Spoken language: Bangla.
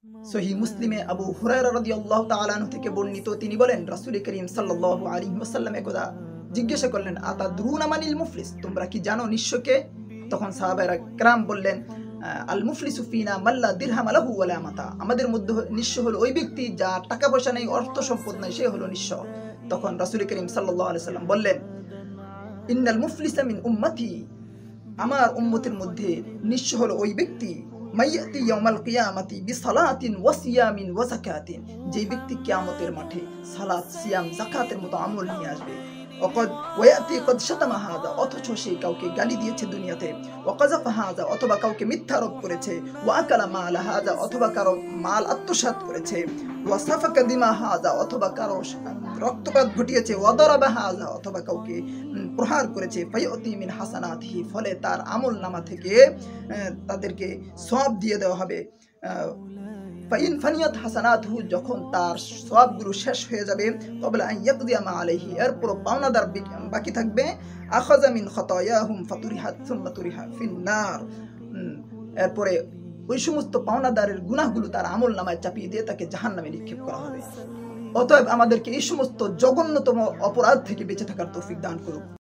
সহি মুসলিমে আবু হুরায়রা রাদিয়াল্লাহু তাআলা আনহু থেকে বর্ণিত, তিনি বলেন রাসূল করিম সাল্লাল্লাহু আলাইহি ওয়াসাল্লাম একদা জিজ্ঞাসা করলেন, আতাদরুনা মানিল মুফলিস, তোমরা কি জানো নিঃস্বকে? তখন সাহাবায়ে کرام বললেন, আল মুফলিসু ফিনা মাল্লা দিরহাম লাহু ওয়ালা মাতা, আমাদের মধ্যে নিঃস্ব হলো ওই ব্যক্তি যার টাকা পয়সা নেই, অর্থ সম্পদ নাই, সে হলো নিঃস্ব। তখন রাসূল করিম সাল্লাল্লাহু আলাইহি ওয়াসাল্লাম বললেন, ইন্নাল মুফলিসা মিন উম্মতি, আমার উম্মতের মধ্যে নিঃস্ব হলো ওই ব্যক্তি মাইয়াতি ইয়াউমাল কিয়ামাতি বিসালাতিন ওয়া সিয়ামিন ওয়া যাকাতিন, যে ব্যক্তি কিয়ামতের মাঠে সালাত, সিয়াম, যাকাতের মতো আমল নিয়ে আসবে। ওয়াকাদ ওয়ায়াতি কদ শাতামা হাযা, অথচ সে কাউকে গালি দিয়েছে দুনিয়াতে। ওয়া কাযাফা হাযা, অথবা কাউকে মিথ্যা আরোপ করেছে। ওয়া আকালা মাল হাযা, অথবা কারো মাল আত্মসাৎ করেছে। ওয়া সাফাকা দিমা হাযা, অথবা কারো রক্তপাত ঘটিয়েছে। ওয়া দারাবা হাযা, অথবা কাউকে প্রহার করেছে। ফায়াতি মিন হাসানাতিহি, ফলে তার আমল নামা থেকে তাদেরকে সওয়াব দিয়ে দেওয়া হবে। ফাইন ফানিয়াত হাসানাতহু, যখন তার সওয়াবগুলো শেষ হয়ে যাবে, ক্বাবলা আন ইয়াকদিয়া মা আলাইহি, এরপর পাওনাদার বাকি থাকবে। আখাযা মিন খাতায়াহুম ফাতুরিহাত সুম্মা তুরিহা ফিন্নার, এরপরে ওই সমস্ত পাওনাদারের গুনাহগুলো তার আমল নামায় চাপিয়ে দিয়ে তাকে জাহান্নামে নিক্ষেপ করা হবে। অতএব আমাদেরকে এই সমস্ত জঘন্যতম অপরাধ থেকে বেঁচে থাকার তৌফিক দান করুন।